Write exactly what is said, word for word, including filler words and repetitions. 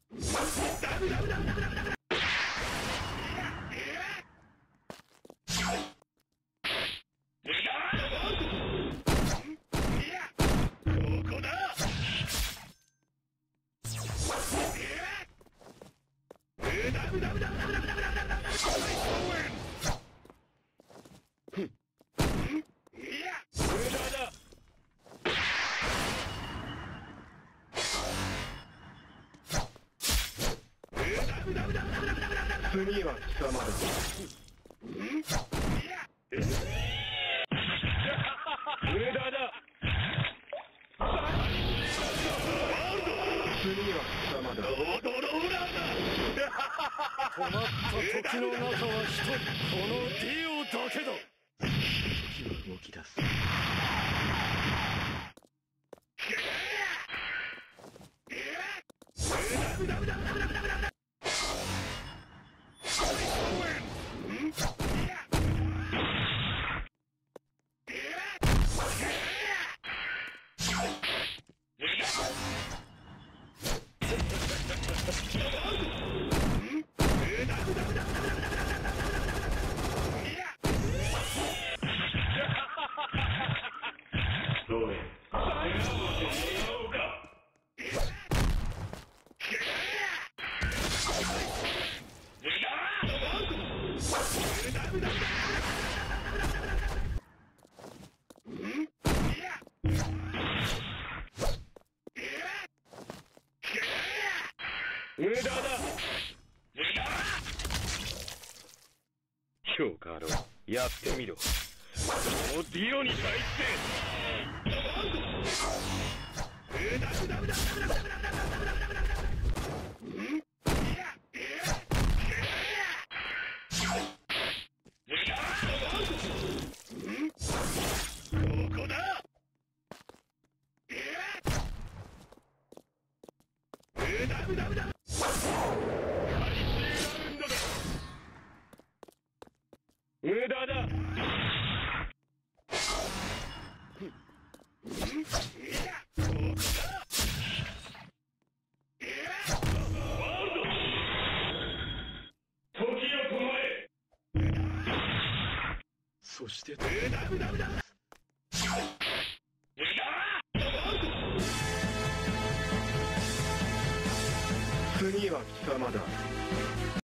次は貴様だ。無駄だ。次は貴様だ。 困った時の中は一人、このディオだけだ。 時は動き出す。無駄だ。今日からやってみろ。そのディオに対してここだ。無駄無駄無駄。無駄だ。そして無駄無駄無駄。次は貴様だ。